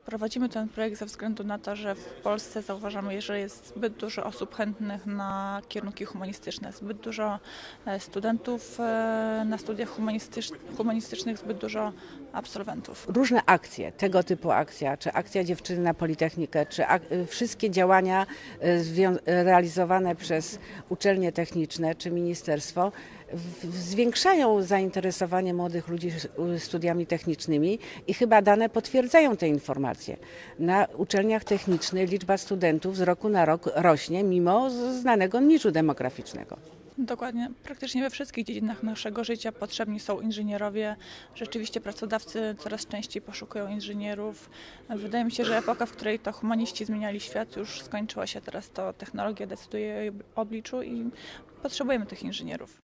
Prowadzimy ten projekt ze względu na to, że w Polsce zauważamy, że jest zbyt dużo osób chętnych na kierunki humanistyczne, zbyt dużo studentów na studiach humanistycznych, zbyt dużo absolwentów. Różne akcje, tego typu akcja, czy akcja Dziewczyny na Politechnikę, czy wszystkie działania realizowane przez uczelnie techniczne czy ministerstwo zwiększają zainteresowanie młodych ludzi studiami technicznymi i chyba dane potwierdzają te informacje. Na uczelniach technicznych liczba studentów z roku na rok rośnie mimo znanego niżu demograficznego. Dokładnie. Praktycznie we wszystkich dziedzinach naszego życia potrzebni są inżynierowie. Rzeczywiście pracodawcy coraz częściej poszukują inżynierów. Wydaje mi się, że epoka, w której to humaniści zmieniali świat, już skończyła się. Teraz to technologia decyduje o jej obliczu i potrzebujemy tych inżynierów.